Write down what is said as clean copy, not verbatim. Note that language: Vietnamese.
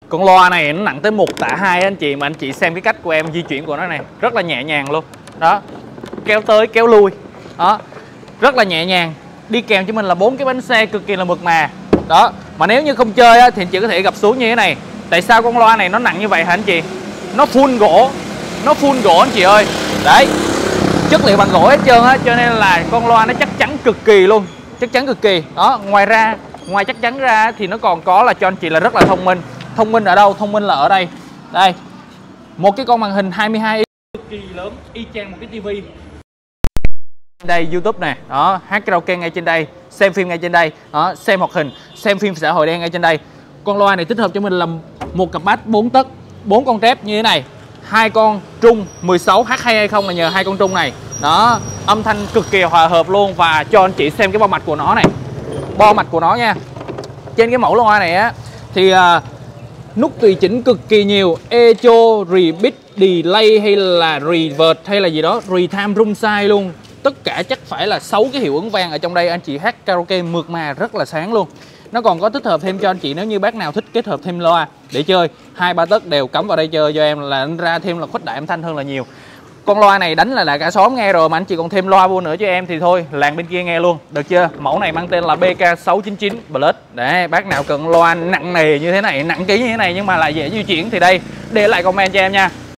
Con loa này nó nặng tới 1 tạ 2 anh chị, mà anh chị xem cái cách của em di chuyển của nó này, rất là nhẹ nhàng luôn. Đó, kéo tới kéo lui. Đó, rất là nhẹ nhàng. Đi kèm cho mình là 4 cái bánh xe cực kỳ là mượt mà. Đó, mà nếu như không chơi á, thì anh chị có thể gập xuống như thế này. Tại sao con loa này nó nặng như vậy hả anh chị? Nó full gỗ. Nó full gỗ anh chị ơi. Đấy, chất liệu bằng gỗ hết trơn á, cho nên là con loa nó chắc chắn cực kỳ luôn. Chắc chắn cực kỳ. Đó, ngoài chắc chắn ra thì nó còn có là cho anh chị là rất là thông minh. Thông minh ở đâu? Thông minh là ở đây. Đây, một cái con màn hình 22 inch cực kỳ lớn, y chang một cái tivi. Đây YouTube nè, đó, hát karaoke ngay trên đây, xem phim ngay trên đây, đó, xem hoạt hình, xem phim xã hội đen ngay trên đây. Con loa này tích hợp cho mình là một cặp bass 4 tấc, 4 con trép như thế này, 2 con trung 16 hát hay không là nhờ 2 con trung này. Đó, âm thanh cực kỳ hòa hợp luôn. Và cho anh chị xem cái bo mạch của nó này, bo mạch của nó nha. Trên cái mẫu loa này á thì nút tùy chỉnh cực kỳ nhiều, echo, repeat, delay hay là reverb hay là gì đó, retime, room size luôn. Tất cả chắc phải là 6 cái hiệu ứng vang ở trong đây, anh chị hát karaoke mượt mà rất là sáng luôn. Nó còn có tích hợp thêm cho anh chị, nếu như bác nào thích kết hợp thêm loa để chơi 2-3 tấc đều cắm vào đây chơi cho em, là ra thêm là khuếch đại âm thanh hơn là nhiều. Con loa này đánh là cả xóm nghe rồi mà anh chị còn thêm loa vô nữa cho em thì thôi, làng bên kia nghe luôn, được chưa? Mẫu này mang tên là BK699 Plus. Đấy, bác nào cần loa nặng nề như thế này, nặng ký như thế này nhưng mà lại dễ di chuyển thì đây, để lại comment cho em nha.